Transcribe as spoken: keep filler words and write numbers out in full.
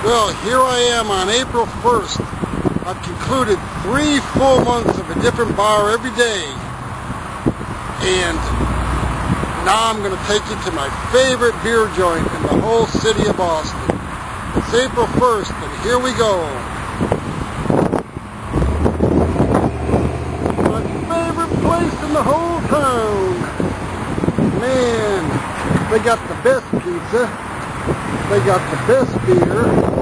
Well, here I am on April first. I've concluded three full months of a different bar every day. And now I'm going to take you to my favorite beer joint in the whole city of Boston. It's April first, and here we go. My favorite place in the whole town. Man, they got the best pizza. They got the best beer.